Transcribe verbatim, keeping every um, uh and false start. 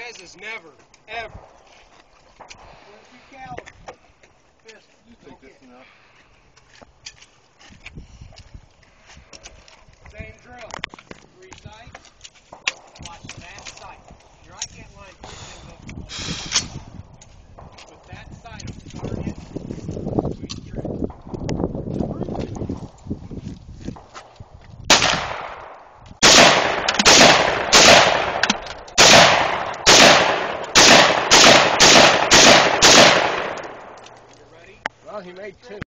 says is never, ever. Where's your caliber? Fist, you Think take this it. enough? Same drill. Three sights. Watch that sight. Here, I can't line three things up. With that sight on the target, sweet trick. Well, he made two.